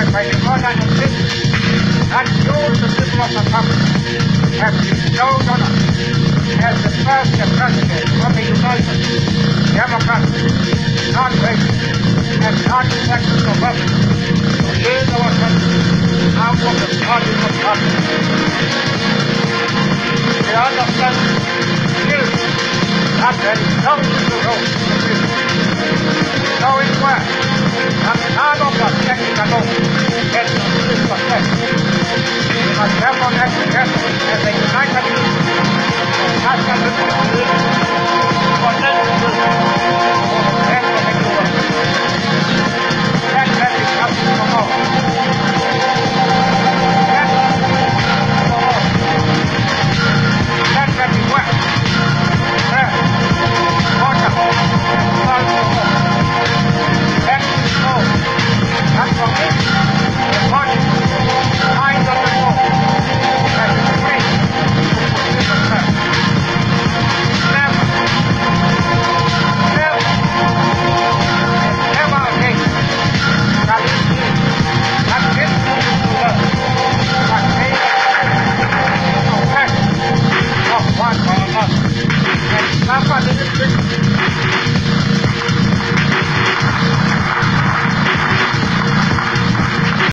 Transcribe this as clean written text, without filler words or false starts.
by the modern system that shows the people of the country have bestowed on us as the first president of the United Democratic, non-racist, and non-sexual government to lead our country out of the body of poverty. The understanding is that there is no middle road to the future. So it's well that none of the technical laws can this success. We must therefore act together as a united people, national responsibility for national and for the world. That has become for all. That for all. That can be well. There. Water. Salt for all. That is all. And for me, the body, mind of the soul, that is free to fulfill itself. Never, never, never again shall it be that this is to learn that they are passion of one or another and suffer the